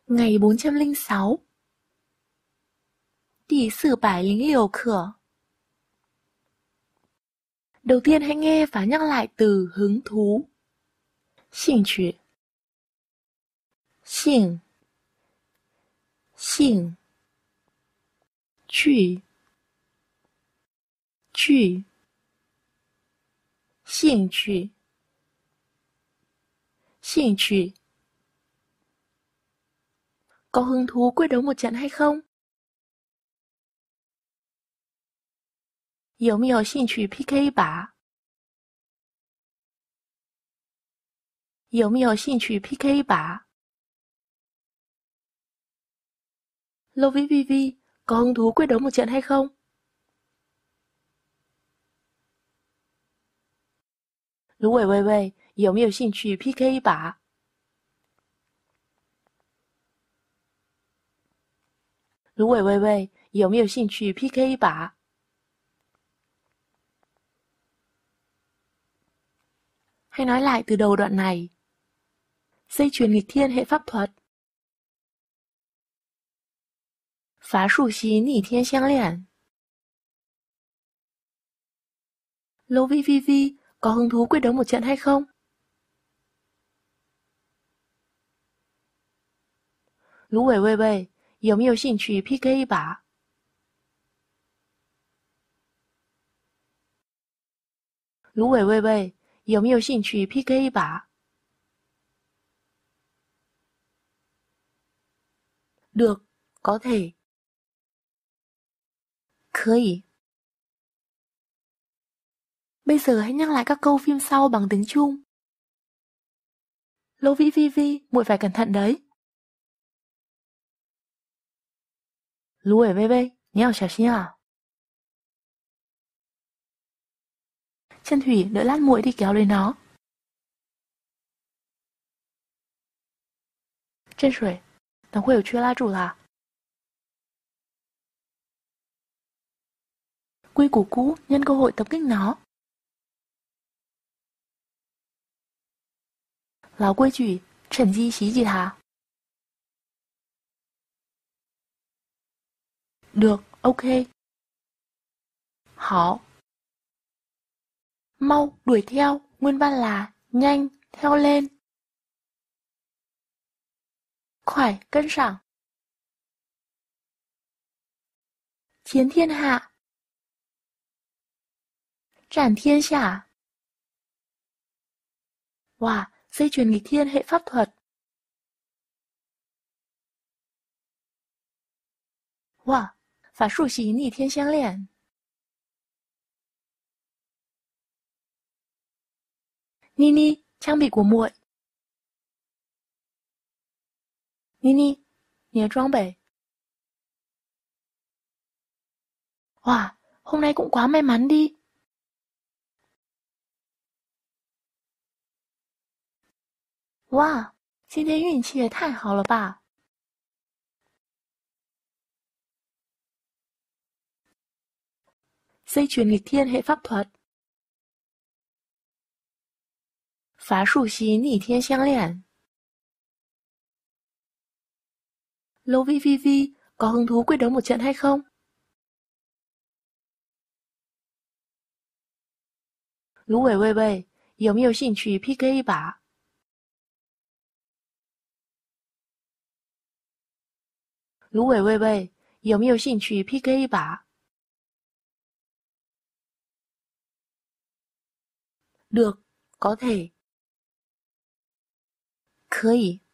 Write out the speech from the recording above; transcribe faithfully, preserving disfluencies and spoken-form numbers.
Ngày bốn trăm lẻ sáu. Tỷ sử bảy lính liều khở. Đầu tiên hãy nghe và nhắc lại từ hứng thú.兴趣 兴 兴 趣 趣 兴趣 兴趣 Có hứng thú quyết đấu một trận hay không? 有没有兴趣 P K 一把？有没有兴趣 P K 一把？ Lô Vĩ Vi Vi, có hứng thú quyết đấu một trận hay không? 芦苇薇薇，有没有兴趣 P K 一把？芦苇薇薇，有没有兴趣 P K 一把？ Hãy nói lại từ đầu đoạn này. Dây chuyền nghịch thiên hệ pháp thuật. Phá sủ xí nỉ thiên xiang liễn. Lô Vi Vi Vi, có hứng thú quyết đấu một trận hay không? 芦苇薇薇，有没有兴趣 P K 一把？芦苇薇薇，有没有兴趣 P K 一把？ Được, có thể. 可以. Bây giờ hãy nhắc lại các câu phim sau bằng tiếng Trung. Lô Vĩ Vi Vi, muội phải cẩn thận đấy. 芦苇薇薇，你要小心啊。Chân Thủy, đợi lát muội đi kéo lấy nó. 镇水，等会有缺拉住它。Quy củ cũ, nhân cơ hội tập kích nó. 老规矩，趁机袭击它。Được, ok. 好。Mau, đuổi theo, nguyên văn là nhanh, theo lên. 快，跟上。chiến thiên hạ. 战天下. Wow, dây chuyền nghịch thiên hệ pháp thuật. Wow, phá sủ xí nỉ thiên xiang liễn. Nini, trang bị của muội. Nini, 你的装备. Wow, hôm nay cũng quá may mắn đi. Wow, 今天运气也太好了吧。Dây chuyền nghịch thiên hệ pháp thuật. Phá sủ xí nỉ thiên xiang liễn. Lô Vi Vi Vi, có hứng thú quyết đấu một trận hay không? 芦苇薇薇，有没有兴趣 P K 一把？芦苇薇薇，有没有兴趣 P K 一把？ Được, có thể. 可以.